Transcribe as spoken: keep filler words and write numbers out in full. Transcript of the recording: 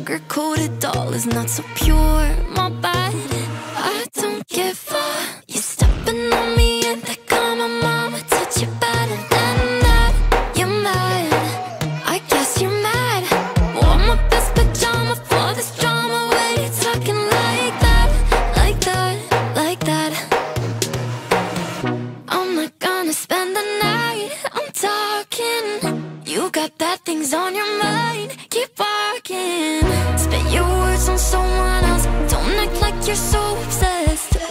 sugar-coated doll is not so pure, my bad. I don't give up. You stepping on me and they call my mama, touch you better than that. You're mad, I guess you're mad. Wore my best pajama for this drama. Why you talking like that, like that, like that? I'm not gonna spend the night, I'm talking. You got bad things on your mind, keep walking. Spit your words on someone else, don't act like you're so obsessed.